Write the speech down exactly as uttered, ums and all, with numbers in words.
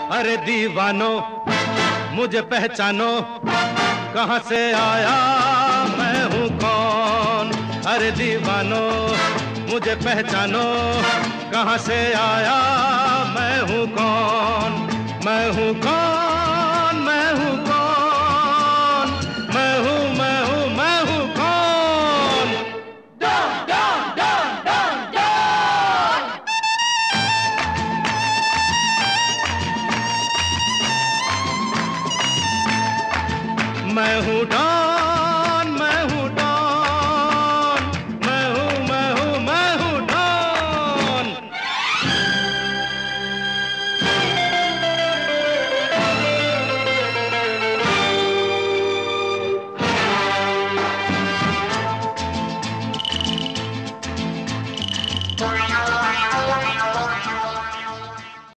अरे दीवानो मुझे पहचानो, कहाँ से आया मैं हूँ कौन। अरे दीवानो मुझे पहचानो, कहाँ से आया मैं हूँ कौन। मैं हूँ कौन, मैं हूँ कौन, मैं हूँ मैं हूँ मैं हूँ कौन। डॉन डॉन डॉन डॉन डॉन। मैं हूँ डॉन।